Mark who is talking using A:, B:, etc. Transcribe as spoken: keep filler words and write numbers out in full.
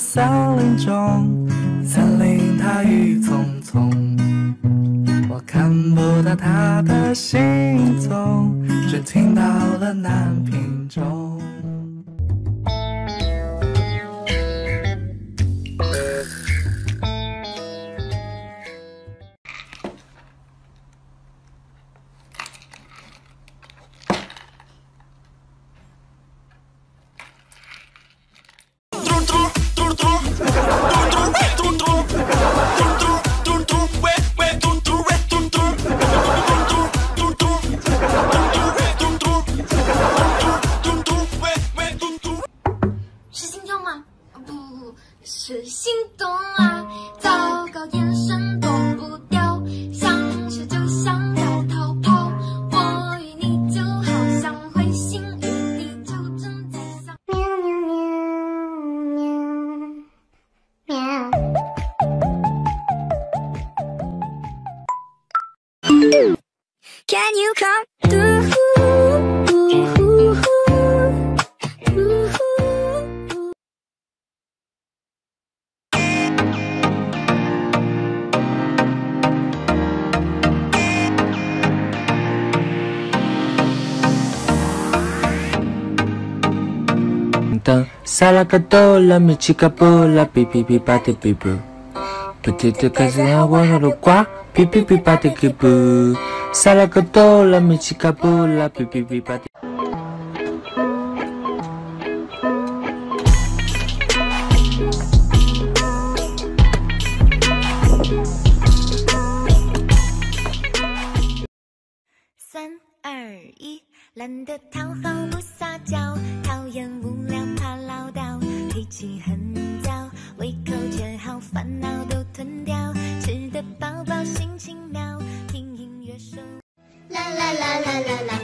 A: 森林中，森林它郁葱葱，我看不到它的行踪，只听到了南屏钟。
B: 是心跳吗？不，是心动啊！糟糕，眼神躲不掉，想吃就想要逃跑。我与你就好像彗星与地球正在相。喵喵喵喵喵。Can you come through?
A: 噔，萨拉个哆啦咪七个布拉，哔哔哔吧的哔布，不停的开始让我的瓜，哔哔哔吧的哔布，萨拉个哆啦咪七个布拉，哔哔哔吧的。
C: 三二一，懒得讨好不撒娇，讨厌无聊怕唠叨，脾气很躁，胃口却好，烦恼都吞掉，吃得饱饱心情妙，听音乐手。啦啦啦啦啦啦。